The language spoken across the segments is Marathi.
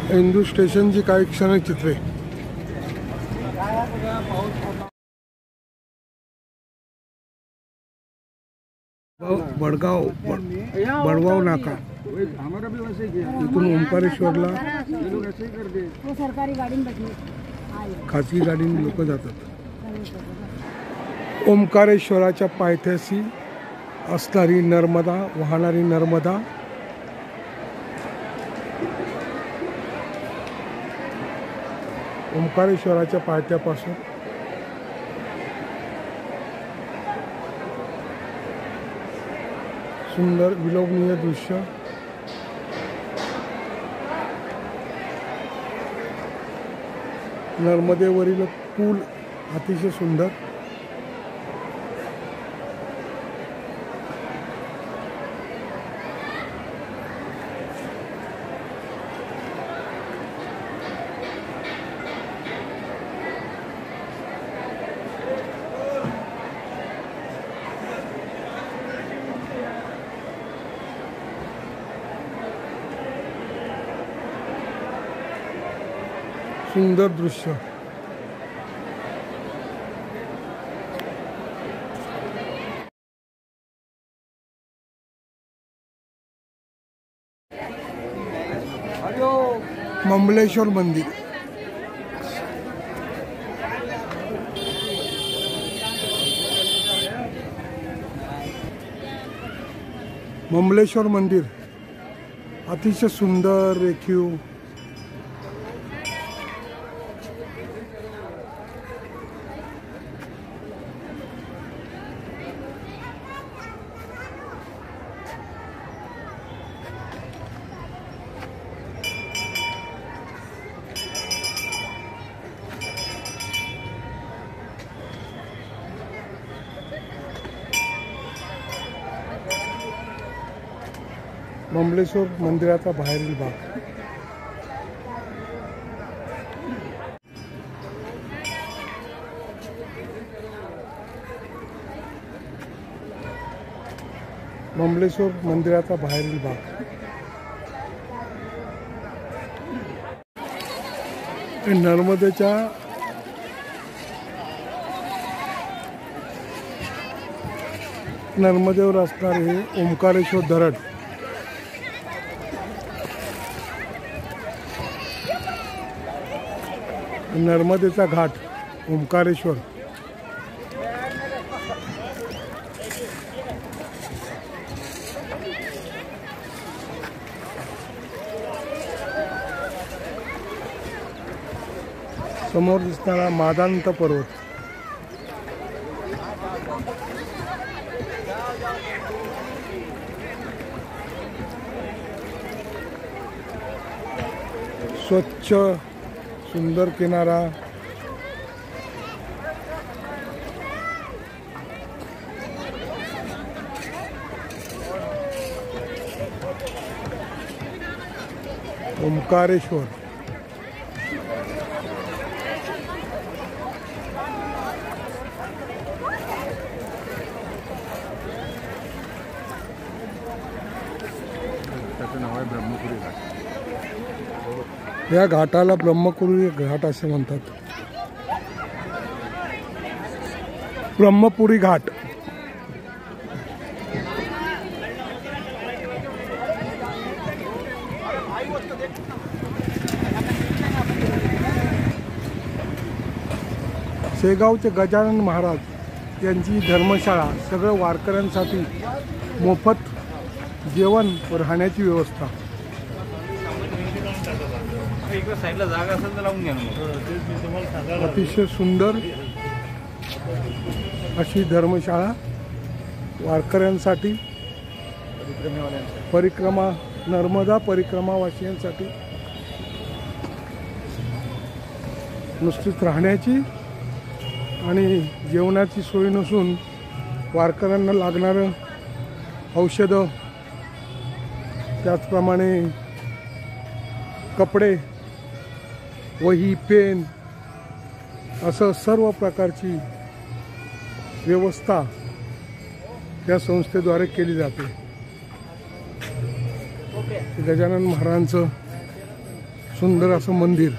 हिंदू स्टेशनची काही क्षणिक चित्रे। बडगाव नाका इथून ओंकारेश्वरला खाजगी गाडीने लोक जातात। ओंकारेश्वराच्या पायथ्याशी असणारी नर्मदा, वाहणारी नर्मदा ओंकारेश्वराच्या पायथ्यापासून सुंदर विलोभनीय दृश्य। नर्मदेवरील पूल अतिशय सुंदर। सुंदर दृश्य। ममलेश्वर मंदिर ममलेश्वर मंदिर अतिशय सुंदर रेखीव। ममलेश्वर मंदिराचा बाहेरील भाग। ममलेश्वर मंदिराचा बाहेरील भाग। नर्मदेवर असणारे हे ओंकारेश्वर धरण। नर्मदेचा घाट ओंकारेश्वर। समोर दिसणारा मादांत पर्वत। स्वच्छ सुंदर किनारा। ओंकारेश्वर या घाटाला ब्रह्मपुरी घाट असे म्हणतात। ब्रह्मपुरी घाट शेगावचे गजानन महाराज यांची धर्मशाळा। सगळं वारकऱ्यांसाठी मोफत जेवण व राहण्याची व्यवस्था। अतिशय सुंदर अशी धर्मशाळा वारकऱ्यांसाठी, परिक्रमा नर्मदा परिक्रमावासियांसाठी नुसतीच राहण्याची आणि जेवणाची सोय नसून वारकऱ्यांना लागणारं औषधं, त्याचप्रमाणे कपडे, वही, पेन असं सर्व प्रकारची व्यवस्था त्या संस्थेद्वारे केली जाते। गजानन महाराजांचं सुंदर असं मंदिर.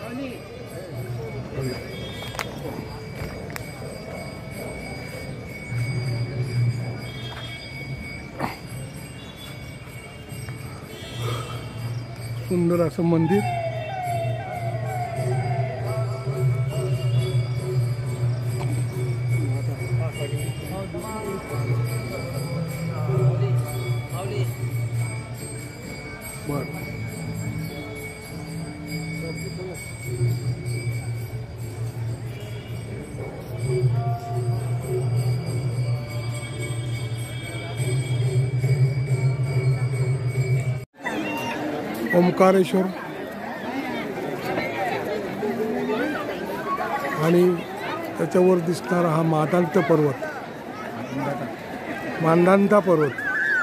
सुंदर असं मंदिर. ओंकारेश्वर आणि त्याच्यावर दिसणारा हा मांदाता पर्वत. मांदाता पर्वत.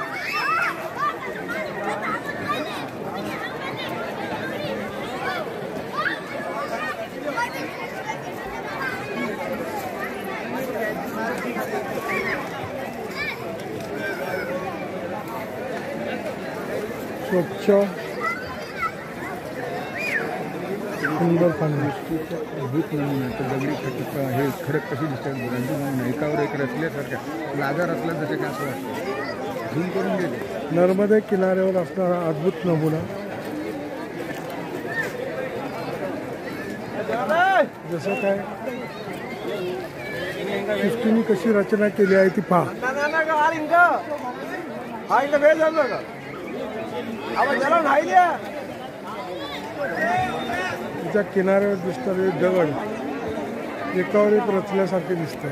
स्वच्छ सुंदर पाणी. भूत नमुना तर दगडी खटिका हे खडक कशी दिसतात बघा. एकावर एक रचल्यासारख्या लाजा रचल्या जसे काय असं वाटतं. झूम करून गेले. नर्मदे किनाऱ्यावर असणारा अद्भुत नमुना. जसं काय सृष्टीने कशी रचना केली आहे ती पहा. तिच्या किनाऱ्यावर दिसणारे दगड एकावर एक रचल्यासारखे दिसतात.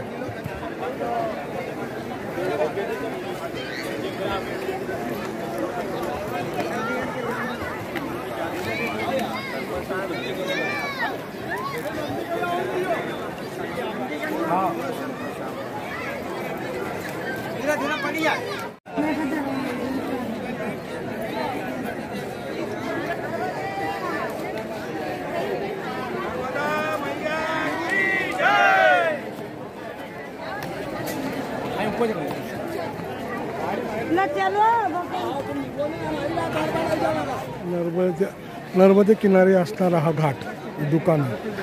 नर्मदे किनारी असणारा हा घाट दुकान.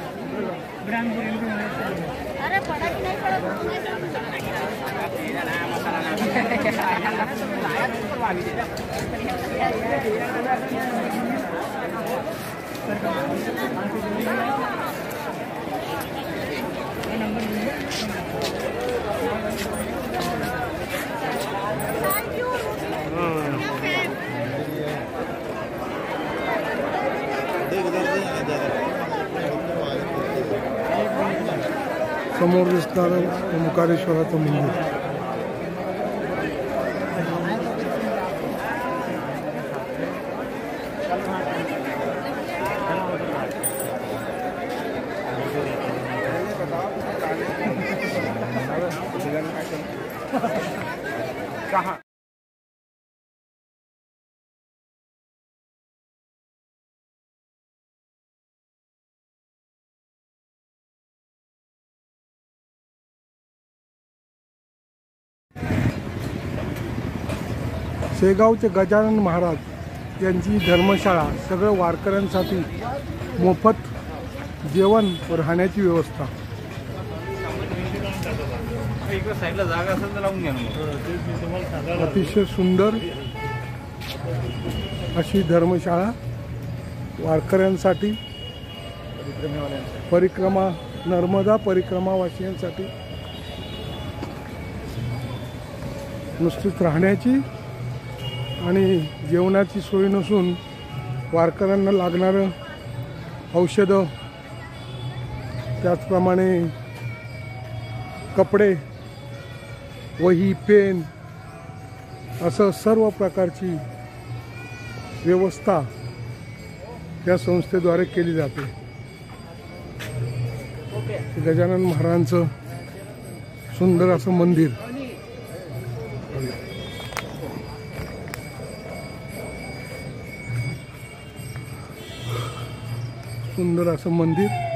समोर दिसणारं ओंकारेश्वराचं मंदिर. शेगावचे गजानन महाराज यांची धर्मशाळा. सगळं वारकऱ्यांसाठी मोफत जेवण व राहण्याची व्यवस्था. अतिशय सुंदर अशी धर्मशाळा वारकऱ्यांसाठी, परिक्रमा नर्मदा परिक्रमावासियांसाठी. नुसतीच राहण्याची आणि जेवणाची सोय नसून वारकऱ्यांना लागणारं औषधं, त्याचप्रमाणे कपडे, वही, पेन असं सर्व प्रकारची व्यवस्था या संस्थेद्वारे केली जाते. गजानन महाराजांचं सुंदर असं मंदिर. सुंदर असं मंदिर.